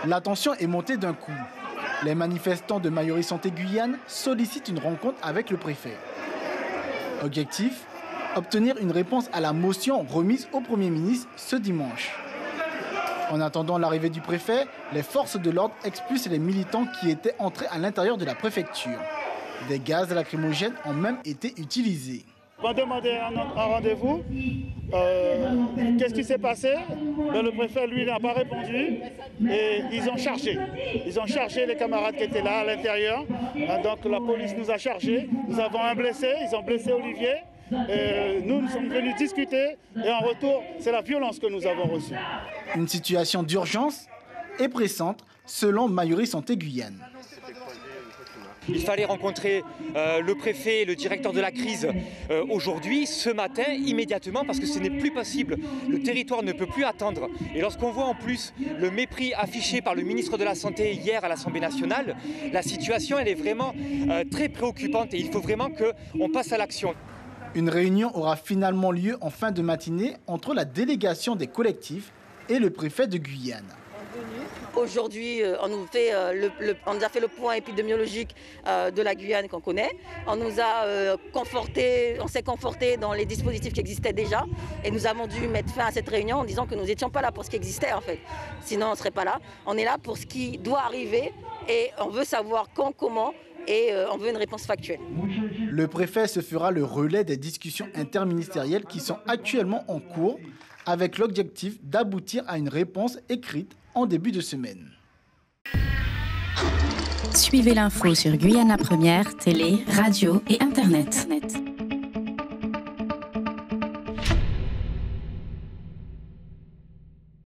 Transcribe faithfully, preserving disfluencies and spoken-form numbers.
La tension est montée d'un coup. Les manifestants de Mayori Santé Guyane sollicitent une rencontre avec le préfet. Objectif : obtenir une réponse à la motion remise au Premier ministre ce dimanche. En attendant l'arrivée du préfet, les forces de l'ordre expulsent les militants qui étaient entrés à l'intérieur de la préfecture. Des gaz lacrymogènes ont même été utilisés. On m'a demandé un, un rendez-vous. Euh, Qu'est-ce qui s'est passé? Ben, le préfet, lui, n'a pas répondu. Et ils ont chargé. Ils ont chargé les camarades qui étaient là à l'intérieur. Donc la police nous a chargés. Nous avons un blessé. Ils ont blessé Olivier. Et nous, nous sommes venus discuter. Et en retour, c'est la violence que nous avons reçue. Une situation d'urgence et pressante selon Mayori Santé Guyane. Il fallait rencontrer euh, le préfet et le directeur de la crise euh, aujourd'hui, ce matin, immédiatement, parce que ce n'est plus possible. Le territoire ne peut plus attendre. Et lorsqu'on voit en plus le mépris affiché par le ministre de la Santé hier à l'Assemblée nationale, la situation elle est vraiment euh, très préoccupante et il faut vraiment qu'on passe à l'action. Une réunion aura finalement lieu en fin de matinée entre la délégation des collectifs et le préfet de Guyane. Aujourd'hui, on, nous fait, euh, le, le, on nous a fait le point épidémiologique euh, de la Guyane qu'on connaît. On nous a euh, conforté, on s'est conforté dans les dispositifs qui existaient déjà. Et nous avons dû mettre fin à cette réunion en disant que nous n'étions pas là pour ce qui existait en fait. Sinon, on ne serait pas là. On est là pour ce qui doit arriver et on veut savoir quand, comment et euh, on veut une réponse factuelle. Le préfet se fera le relais des discussions interministérielles qui sont actuellement en cours avec l'objectif d'aboutir à une réponse écrite en début de semaine. Suivez l'info sur Guyane la Première, télé, radio et internet.